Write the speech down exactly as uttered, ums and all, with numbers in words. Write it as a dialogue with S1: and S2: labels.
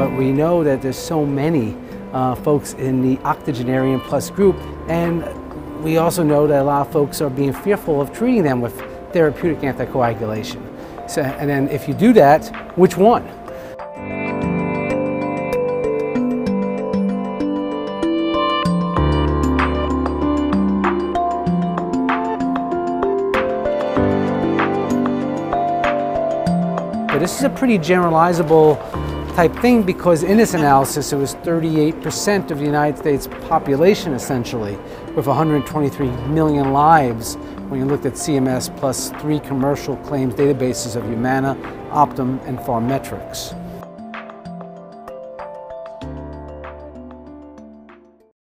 S1: but we know that there's so many uh, folks in the octogenarian plus group, and we also know that a lot of folks are being fearful of treating them with therapeutic anticoagulation. So, and then if you do that, which one? But this is a pretty generalizable type thing, because in this analysis it was thirty-eight percent of the United States population essentially, with one hundred twenty-three million lives when you looked at C M S plus three commercial claims databases of Humana, Optum, and Pharmetrics.